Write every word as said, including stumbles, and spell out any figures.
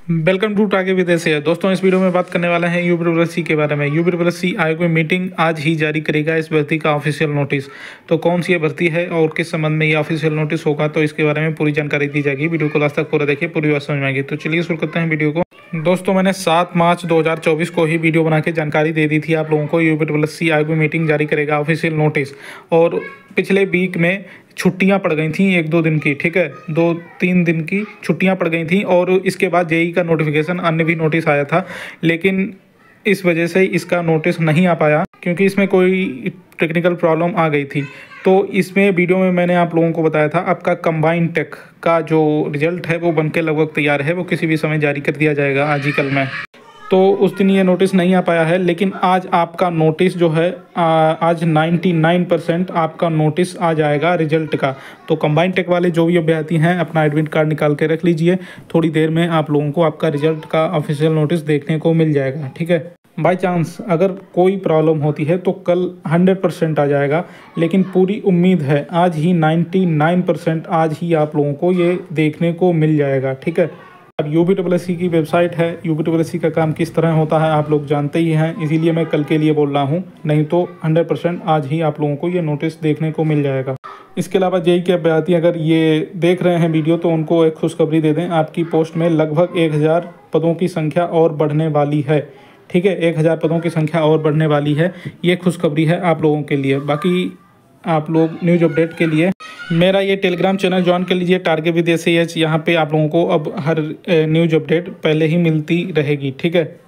Welcome to टागे विदेशी है। दोस्तों, इस वीडियो में बात करने वाले हैं यूपी ट्रिपल एस सी के बारे में। यूपी ट्रिपल एस सी आयोग में मीटिंग आज ही जारी करेगा इस भर्ती का ऑफिशियल नोटिस। तो कौन सी ये भर्ती है और किस संबंध में ये ऑफिशियल नोटिस होगा, तो इसके बारे में पूरी जानकारी दी जाएगी। वीडियो को लास्ट तक पूरा देखिए, पूरी बात समझ में आएगी। तो चलिए शुरू करते हैं वीडियो को। दोस्तों, मैंने सात मार्च दो हज़ार चौबीस को ही वीडियो बना के जानकारी दे दी थी आप लोगों को। यूपी ट्रिपल एस सी आयोग में मीटिंग जारी करेगा ऑफिशियल नोटिस, और पिछले वीक में छुट्टियां पड़ गई थी एक दो दिन की, ठीक है, दो तीन दिन की छुट्टियां पड़ गई थी। और इसके बाद जेई का नोटिफिकेशन, अन्य भी नोटिस आया था, लेकिन इस वजह से इसका नोटिस नहीं आ पाया क्योंकि इसमें कोई टेक्निकल प्रॉब्लम आ गई थी। तो इसमें वीडियो में मैंने आप लोगों को बताया था आपका कंबाइंड टेक का जो रिजल्ट है वो बनके लगभग तैयार है, वो किसी भी समय जारी कर दिया जाएगा आज ही कल में। तो उस दिन ये नोटिस नहीं आ पाया है, लेकिन आज आपका नोटिस जो है आ, आज निन्यानवे परसेंट आपका नोटिस आ जाएगा रिजल्ट का। तो कंबाइंड टेक वाले जो भी अभ्यर्थी हैं अपना एडमिट कार्ड निकाल के रख लीजिए, थोड़ी देर में आप लोगों को आपका रिजल्ट का ऑफिशियल नोटिस देखने को मिल जाएगा, ठीक है। बाय चांस अगर कोई प्रॉब्लम होती है तो कल हंड्रेड परसेंट आ जाएगा, लेकिन पूरी उम्मीद है आज ही निन्यानवे परसेंट आज ही आप लोगों को ये देखने को मिल जाएगा, ठीक है। अब यूपी ट्रिपल एस सी की वेबसाइट है, यूपी ट्रिपल एस सी का काम किस तरह होता है आप लोग जानते ही हैं, इसीलिए मैं कल के लिए बोल रहा हूं, नहीं तो हंड्रेड परसेंट आज ही आप लोगों को ये नोटिस देखने को मिल जाएगा। इसके अलावा जेई के अभ्यर्थी अगर ये देख रहे हैं वीडियो तो उनको एक खुशखबरी दे दें, आपकी पोस्ट में लगभग एक हज़ार पदों की संख्या और बढ़ने वाली है, ठीक है। एक हज़ार पदों की संख्या और बढ़ने वाली है, ये खुशखबरी है आप लोगों के लिए। बाकी आप लोग न्यूज़ अपडेट के लिए मेरा ये टेलीग्राम चैनल ज्वाइन कर लीजिए, टारगे विदेशी एच। यहाँ पे आप लोगों को अब हर न्यूज़ अपडेट पहले ही मिलती रहेगी, ठीक है।